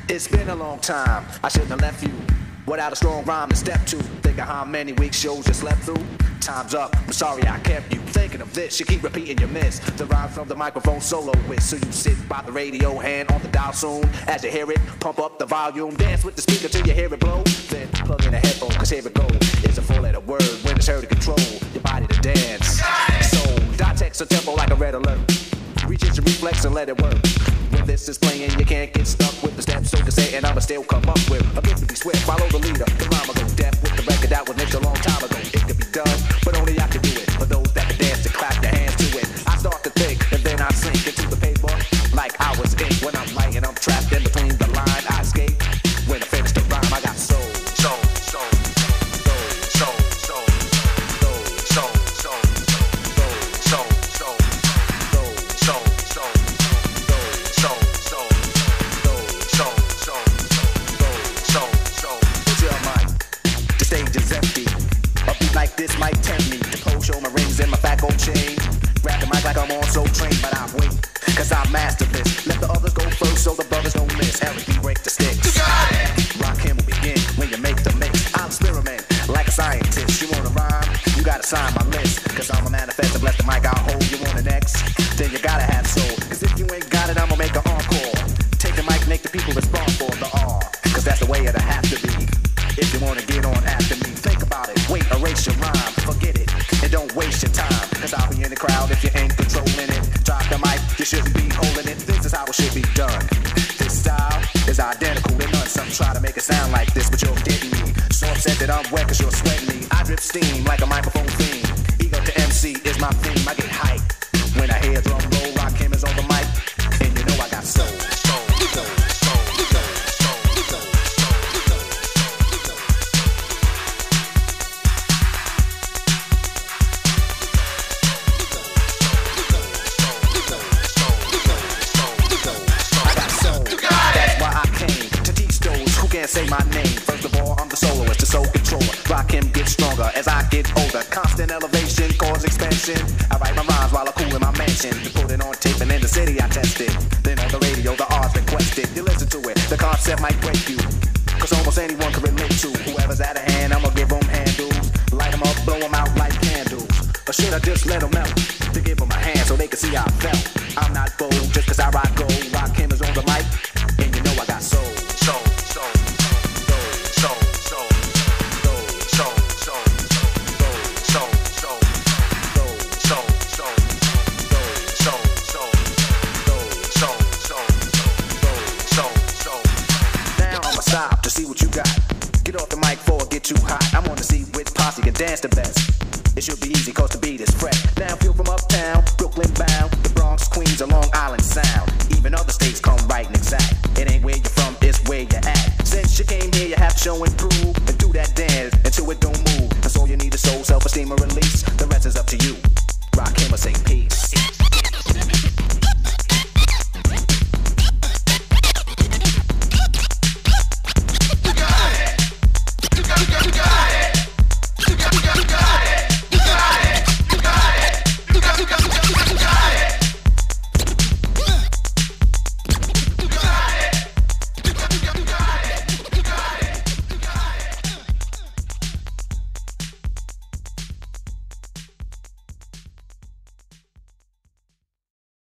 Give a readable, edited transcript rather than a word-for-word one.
It's been a long time, I shouldn't have left you without a strong rhyme to step to. Think of how many week shows you slept through. Time's up, I'm sorry I kept you thinking of this. You keep repeating your miss. The rhyme from the microphone solo with. So you sit by the radio, hand on the dial soon. As you hear it, pump up the volume. Dance with the speaker till you hear it blow. Then plug in a headphone, cause here it goes. It's a four-letter word when it's heard to control your body to dance. So, dot text a tempo like a red alert. Reach into reflex and let it work. When this is playing, you can't get stuck with the steps. So to say, and I'ma still come up with a gift to be swift. Follow the leader, the rhyme will go deaf with the record that was mixed a long time ago. It could be done, but only I can do it. For those that can dance and clap their hands to it. I start to think, and then I sink into the paper like I was ink. When I'm writing, I'm trapped in between the line. I escape when I finish the rhyme. I got soul, soul, soul, soul, soul, soul, soul, soul, soul, soul, soul, soul. Like this might tempt me to pull, show my rings and my fat gold chain. Grab the mic like I'm on Soul Train, but I wait, cause I master this. Let the others go first so the brothers don't miss. Eric B, break the sticks. You got it! Rock him will begin when you make the mix. I'll experiment like a scientist. You wanna rhyme? You gotta sign my list. Cause I'm a manifest and bless the mic I'll hold. You want an X? Then you gotta have soul. Cause if you ain't got it, I'ma make an encore. Take the mic, make the people respond for the R. Cause that's the way it'll have to be. If you wanna get on after me, think about it. Wait, erase your rhyme, forget it, and don't waste your time. Cause I'll be in the crowd if you ain't controlling it. Drop the mic, you shouldn't be holding it. This is how it should be done. This style is identical to none. Some try to make it sound like this, but you're getting me. So upset that I'm wet cause you're sweating me. I drip steam like a microphone theme. Ego to MC is my theme. I get hype when I hear drum roll. Rock him is on the mic, and you know I got soul, soul, soul, soul. Say my name. First of all, I'm the soloist, the soul controller. Rock him, get stronger as I get older. Constant elevation, cause expansion. I write my rhymes while I cool in my mansion. To put it on tape and in the city I test it. Then on the radio, the odds requested. You listen to it, the concept might break you. Cause almost anyone can relate to. Whoever's out of hand, I'ma give them handles. Light them up, blow them out like candles. Or should I just let them melt? To give them a hand so they can see how I felt. I'm not bold just cause I rock gold. Rock him is on the mic, and you know I got soul, soul, soul. Stop to see what you got. Get off the mic before it get too hot. I want to see which posse can dance the best. It should be easy cause the beat is fresh. Now feel from uptown, Brooklyn bound, the Bronx, Queens, and Long Island sound. Even other states come right and exact. It ain't where you're from, it's where you're at. Since you came here, you have to show and prove. And do that dance until it don't move. That's all you need is soul, self-esteem, and release. The rest